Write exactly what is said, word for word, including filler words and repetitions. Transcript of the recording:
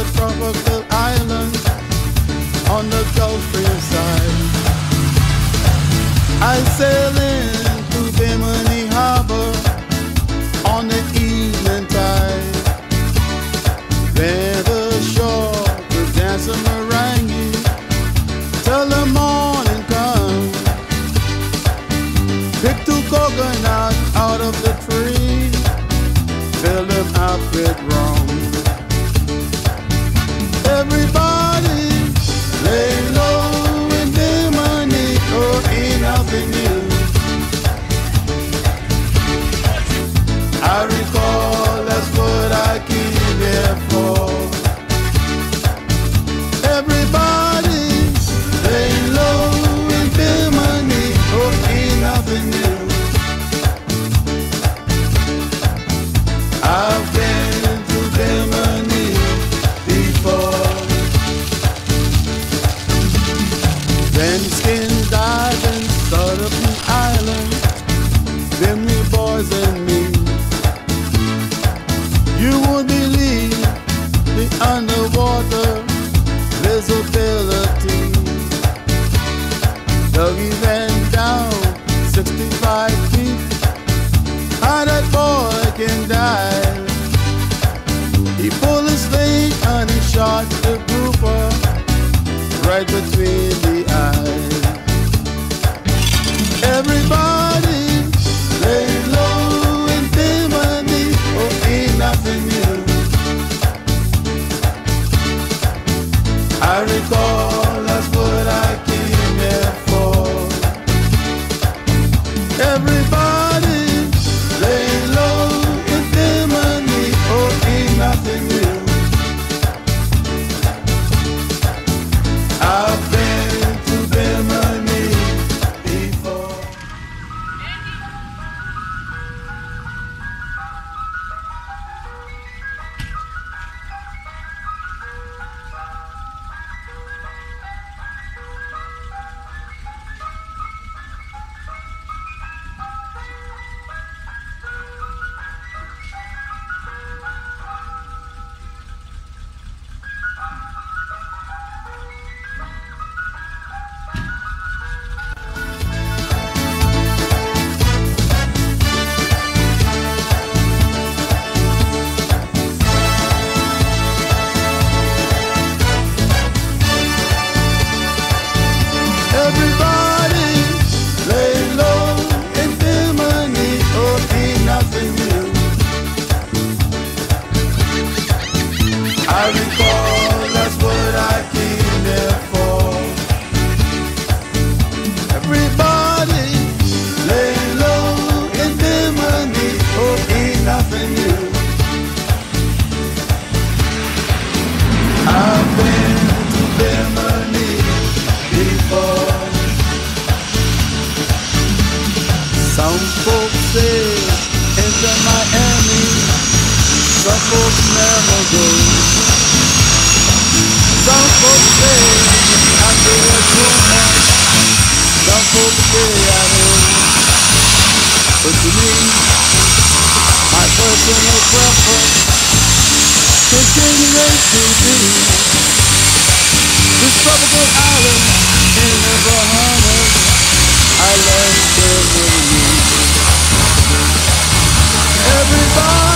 tropical island on the Gulf Stream side. I sail into Bimini Harbor on the evening tide. There the shore to dance a merengue till the morning comes. Pick two coconuts out of the tree, fill them up with rum. Everybody lay low in Bimini, oh, ain't nothing new. I recall that's what I came here for. Everybody lay low in Bimini, oh, ain't nothing new. I've been to Bimini before. Then skin diving, start up the island, Bimini boys and me. You won't believe the underwater visibility. Dougie Van down sixty-five feet, how that boy can dive. He pulled his sling and he shot the grouper right between the eyes. Everybody lay low in Bimini, oh, ain't nothing new. I recall that's what I came here for. Everybody lay low in Bimini, oh, ain't nothing new. I've been to Bimini before. Everybody lay low in Bimini, oh, ain't nothing new. I recall that's what I came there for. Everybody lay low in Bimini, oh, ain't nothing new. I've been to Bimini before. Some folks say into Miami, some folks never go. Some folks say I do it too much, some folks say I don't. But to me, my personal preference continues to be this tropical island in the Bahamas. I love Bimini. Everybody